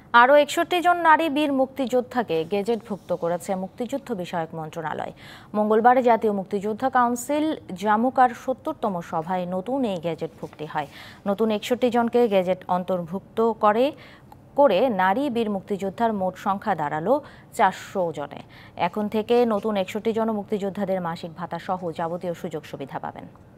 আরও ৬১ জন নারী বীর মুক্তিযোদ্ধাকে গেজেটভুক্ত করেছে মুক্তিযুদ্ধ বিষয়ক মন্ত্রণালয়। মঙ্গলবার জাতীয় মুক্তিযোদ্ধা কাউন্সিল জামুকার ৭০তম সভায় নতুন এই গেজেটভুক্তি হয়। নতুন ৬১ জনকে গেজেট অন্তর্ভুক্ত করে নারী বীর মুক্তিযোদ্ধার মোট সংখ্যা দাঁড়ালো ৪০০ জনে। এখন থেকে নতুন ৬১ জন মুক্তিযোদ্ধাদের মাসিক ভাতা সহ যাবতীয় সুযোগ সুবিধা পাবেন।